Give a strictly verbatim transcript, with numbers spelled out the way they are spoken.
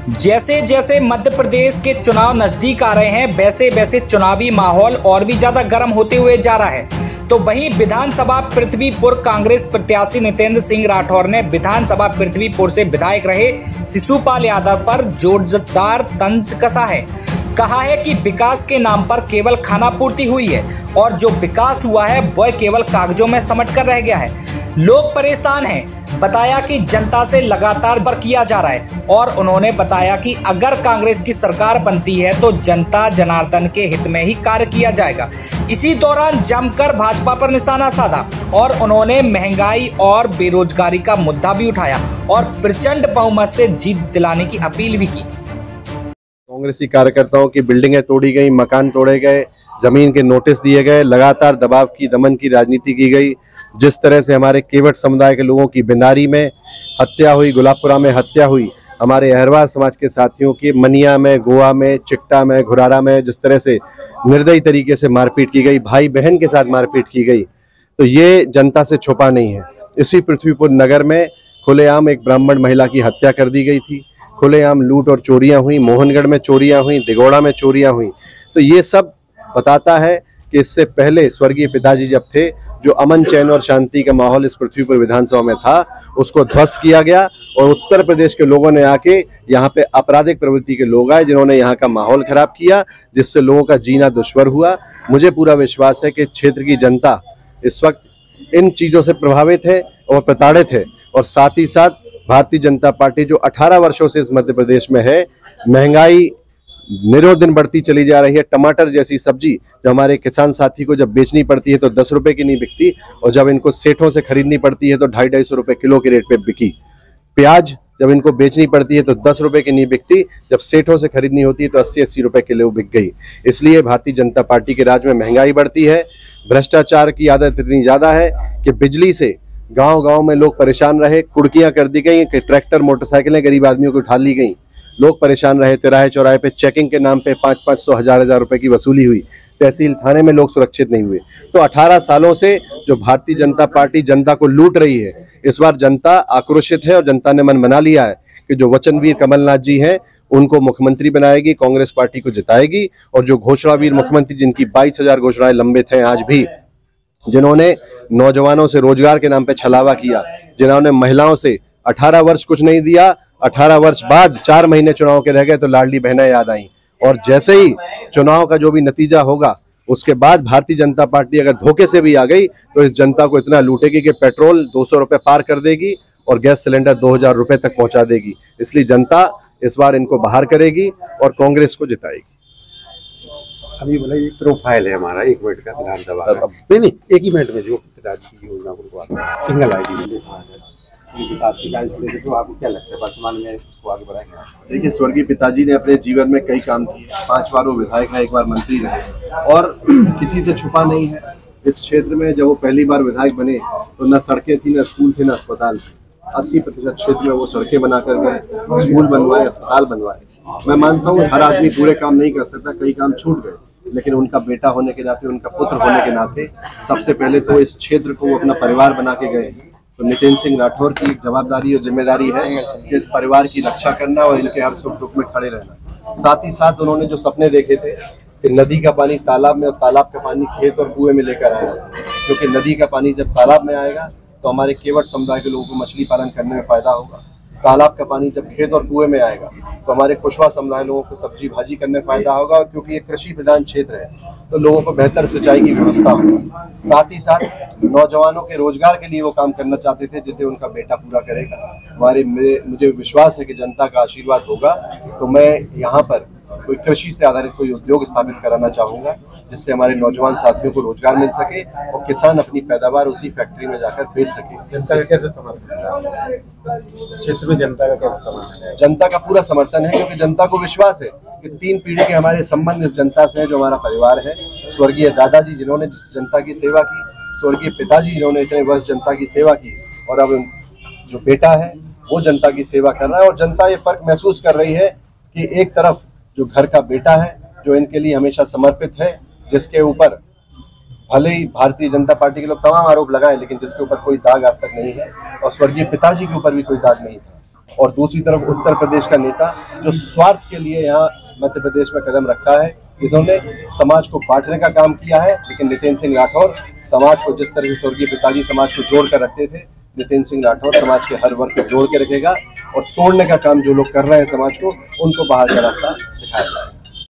जैसे जैसे मध्य प्रदेश के चुनाव नजदीक आ रहे हैं, वैसे वैसे चुनावी माहौल और भी ज्यादा गर्म होते हुए जा रहा है। तो वहीं विधानसभा पृथ्वीपुर कांग्रेस प्रत्याशी नितेंद्र सिंह राठौर ने विधानसभा पृथ्वीपुर से विधायक रहे शिशुपाल यादव पर जोरदार तंज कसा है। कहा है कि विकास के नाम पर केवल खाना पूर्ति हुई है और जो विकास हुआ है वह केवल कागजों में समट कर रह गया है। लोग परेशान हैं। बताया कि जनता से लगातार पर किया जा रहा है और उन्होंने बताया कि अगर कांग्रेस की सरकार बनती है तो जनता जनार्दन के हित में ही कार्य किया जाएगा। इसी दौरान जमकर भाजपा पर निशाना साधा और उन्होंने महंगाई और बेरोजगारी का मुद्दा भी उठाया और प्रचंड बहुमत से जीत दिलाने की अपील भी की। कांग्रेसी कार्यकर्ताओं की बिल्डिंगें तोड़ी गई, मकान तोड़े गए, जमीन के नोटिस दिए गए, लगातार दबाव की दमन की राजनीति की गई। जिस तरह से हमारे केवट समुदाय के लोगों की बिंदारी में हत्या हुई, गुलाबपुरा में हत्या हुई, हमारे अहरवार समाज के साथियों की मनिया में, गोवा में, चिट्टा में, घुरारा में जिस तरह से निर्दयी तरीके से मारपीट की गई, भाई बहन के साथ मारपीट की गई, तो ये जनता से छुपा नहीं है। इसी पृथ्वीपुर नगर में खुलेआम एक ब्राह्मण महिला की हत्या कर दी गई थी, खुलेआम लूट और चोरियां हुई, मोहनगढ़ में चोरियां हुई, दिगोड़ा में चोरियां हुई। तो ये सब बताता है कि इससे पहले स्वर्गीय पिताजी जब थे, जो अमन चैन और शांति का माहौल इस पृथ्वीपुर विधानसभा में था, उसको ध्वस्त किया गया और उत्तर प्रदेश के लोगों ने आके यहाँ पे आपराधिक प्रवृत्ति के लोग आए जिन्होंने यहाँ का माहौल खराब किया, जिससे लोगों का जीना दुश्वार हुआ। मुझे पूरा विश्वास है कि क्षेत्र की जनता इस वक्त इन चीज़ों से प्रभावित है और प्रताड़ित है। और साथ ही साथ भारतीय जनता पार्टी जो अठारह वर्षों से इस मध्य प्रदेश में है, महंगाई निरोध दिन बढ़ती चली जा रही है। टमाटर जैसी सब्जी जो हमारे किसान साथी को जब बेचनी पड़ती है तो दस रुपए की नहीं बिकती, और जब इनको सेठों से खरीदनी पड़ती है तो ढाई ढाई सौ रुपए किलो के रेट पे बिकी। प्याज जब इनको बेचनी पड़ती है तो दस रुपए की नहीं बिकती, जब सेठों से खरीदनी होती है तो अस्सी अस्सी रुपए किलो बिक गई। इसलिए भारतीय जनता पार्टी के राज में महंगाई बढ़ती है, भ्रष्टाचार की आदत इतनी ज्यादा है कि बिजली से गांव गांव में लोग परेशान रहे, कुड़कियां कर दी गई, कि ट्रैक्टर मोटरसाइकिलें गरीब आदमियों को उठा ली गई, लोग परेशान रहे। तिराहे चौराहे पे चेकिंग के नाम पे पाँच पाँच सौ हजार हजार रुपए की वसूली हुई, तहसील थाने में लोग सुरक्षित नहीं हुए। तो अठारह सालों से जो भारतीय जनता पार्टी जनता को लूट रही है, इस बार जनता आक्रोशित है और जनता ने मन बना लिया है कि जो वचनवीर कमलनाथ जी हैं उनको मुख्यमंत्री बनाएगी, कांग्रेस पार्टी को जिताएगी। और जो घोषणावीर मुख्यमंत्री जिनकी बाईस हजार घोषणाएं लंबित हैं आज भी, जिन्होंने नौजवानों से रोजगार के नाम पे छलावा किया, जिन्होंने महिलाओं से अठारह वर्ष कुछ नहीं दिया, अठारह वर्ष बाद चार महीने चुनाव के रह गए तो लाडली बहनें याद आई। और जैसे ही चुनाव का जो भी नतीजा होगा उसके बाद भारतीय जनता पार्टी अगर धोखे से भी आ गई तो इस जनता को इतना लूटेगी कि पेट्रोल दो सौ रुपए पार कर देगी और गैस सिलेंडर दो हजार रुपए तक पहुंचा देगी। इसलिए जनता इस बार इनको बाहर करेगी और कांग्रेस को जिताएगी। अभी बोला एक प्रोफाइल है हमारा, एक मिनट का विधानसभा नहीं नहीं एक ही मिनट में जो पिताजी की योजना उनको सिंगल आई डी विकास की कार्य, तो आपको क्या लगता है वर्तमान में इसको आगे बढ़ाएंगे? देखिए, स्वर्गीय पिताजी ने अपने जीवन में कई काम किए, पांच बार वो विधायक है, एक बार मंत्री रहे और किसी से छुपा नहीं है। इस क्षेत्र में जब वो पहली बार विधायक बने तो न सड़कें थी, न स्कूल थे, न अस्पताल थे। अस्सी प्रतिशत क्षेत्र में वो सड़कें बना कर गए, स्कूल बनवाए, अस्पताल बनवाए। मैं मानता हूँ हर आदमी पूरे काम नहीं कर सकता, कई काम छूट गए, लेकिन उनका बेटा होने के नाते, उनका पुत्र होने के नाते सबसे पहले तो इस क्षेत्र को वो अपना परिवार बना के गए। तो नितेंद्र सिंह राठौर की जवाबदारी और जिम्मेदारी है कि इस परिवार की रक्षा करना और इनके हर सुख दुख में खड़े रहना। साथ ही साथ उन्होंने जो सपने देखे थे कि नदी का पानी तालाब में और तालाब का पानी खेत और कुएं में लेकर आना, क्योंकि नदी का पानी जब तालाब में आएगा तो हमारे केवट समुदाय के लोगों को मछली पालन करने में फायदा होगा। तालाब का पानी जब खेत और कुएं में आएगा तो हमारे कुशवा समुदाय लोगों को सब्जी भाजी करने में फायदा होगा, और क्योंकि ये कृषि प्रधान क्षेत्र है तो लोगों को बेहतर सिंचाई की व्यवस्था होगी। साथ ही साथ नौजवानों के रोजगार के लिए वो काम करना चाहते थे, जिसे उनका बेटा पूरा करेगा। हमारे मुझे विश्वास है कि जनता का आशीर्वाद होगा, तो मैं यहाँ पर कोई कृषि से आधारित कोई उद्योग स्थापित कराना चाहूँगा, जिससे हमारे नौजवान साथियों को रोजगार मिल सके और किसान अपनी पैदावार उसी फैक्ट्री में जाकर बेच सके। जनता का कैसे समर्थन है क्षेत्र में? जनता का कैसे समर्थन है? जनता का पूरा समर्थन है, क्योंकि जनता को विश्वास है कि तीन पीढ़ी के हमारे संबंध इस जनता से है, जो हमारा परिवार है। स्वर्गीय दादाजी जिन्होंने जनता की सेवा की, स्वर्गीय पिताजी जिन्होंने इतने वर्ष जनता की सेवा की, और अब जो बेटा है वो जनता की सेवा कर रहा है। और जनता ये फर्क महसूस कर रही है कि एक तरफ जो घर का बेटा है जो इनके लिए हमेशा समर्पित है, जिसके ऊपर भले ही भारतीय जनता पार्टी के लोग तमाम आरोप लगाए, लेकिन जिसके ऊपर कोई दाग आज तक नहीं है, और स्वर्गीय पिताजी के ऊपर भी कोई दाग नहीं था। और दूसरी तरफ उत्तर प्रदेश का नेता जो स्वार्थ के लिए यहाँ मध्य प्रदेश में कदम रखा है। इन्होंने समाज को बांटने का काम किया है, लेकिन नितिन सिंह राठौर समाज को जिस तरह से स्वर्गीय पिताजी समाज को जोड़ कर रखते थे, नितिन सिंह राठौर समाज के हर वर्ग को जोड़ के रखेगा और तोड़ने का काम जो लोग कर रहे हैं समाज को, उनको बाहर का रास्ता दिखाएगा।